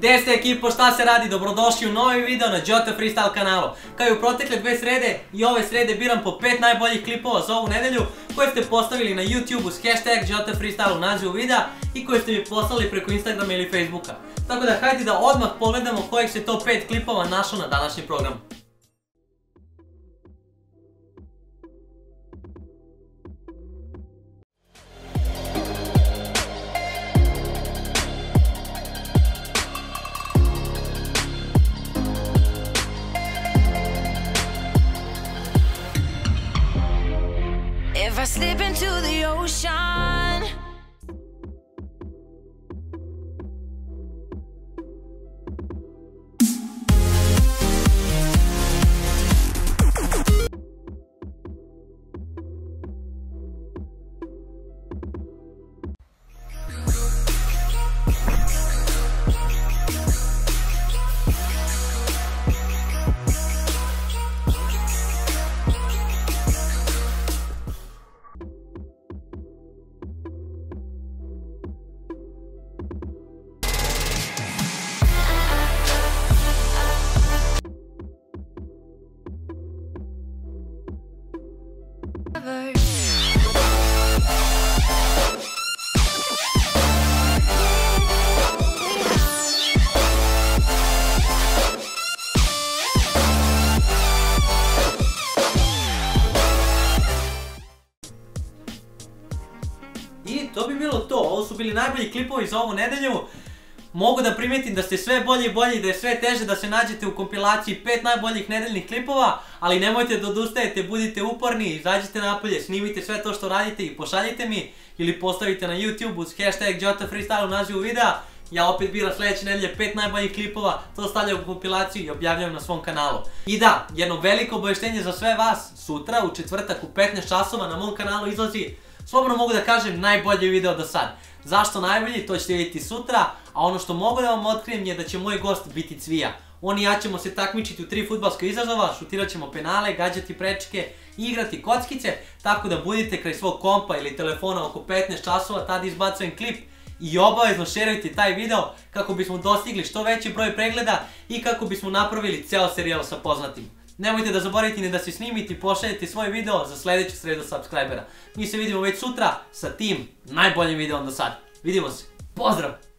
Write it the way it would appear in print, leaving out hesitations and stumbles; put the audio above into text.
Gde ste ekipo, šta se radi? Dobrodošli u novi video na Jota Freestyle kanalu. Kao i u protekle dve srede, i ove srede biram po 5 najboljih klipova za ovu nedelju koje ste postavili na YouTube uz hashtag Jota Freestyle u nazivu videa i koje ste mi poslali preko Instagrama ili Facebooka. Tako da hajde da odmah pogledamo kojih se to 5 klipova našlo na današnji program. If I slip into the ocean, I to bi bilo to, ovo su bili najbolji klipovi za ovu nedelju. Mogu da primetim da ste sve bolji i bolji, da je sve teže da se nađete u kompilaciji 5 najboljih nedeljnih klipova, ali nemojte da odustajete, budite uporni, izađite napolje, snimite sve to što radite i pošaljite mi ili postavite na YouTube uz hashtag Jota Freestyle u nazivu videa. Ja opet biram sledeće nedelje 5 najboljih klipova, to stavljam u kompilaciju i objavljam na svom kanalu. I da, jedno veliko obaveštenje za sve vas, sutra u četvrtak u 15 časova na mom kanalu izlazi, slobodno mogu da kažem, najbolji video do sad. Zašto najbolji, to ćete vidjeti sutra, a ono što mogu da vam otkrijem je da će moj gost biti Cvija. On i ja ćemo se takmičiti u 3 fudbalska izazova, šutirat ćemo penale, gađati prečke i igrati kockice, tako da budite kraj svog kompa ili telefona oko 15 časova, tada izbacujem klip i obavezno šerujte taj video kako bismo dostigli što veći broj pregleda i kako bismo napravili ceo serijal sa poznatim. Nemojte da zaboravite ni da se snimite i pošaljete svoj video za sledeću sredu subscribera. Mi se vidimo već sutra sa tim najboljim videom do sad. Vidimo se. Pozdrav!